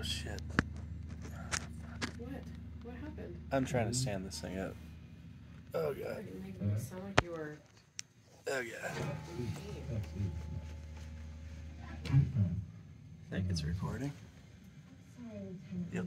shit. What? What happened? I'm trying to stand this thing up. Oh god. You make it sound like you were. Oh god. in pain. I think it's recording. Yep.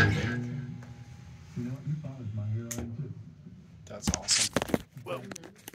That's awesome. Whoa.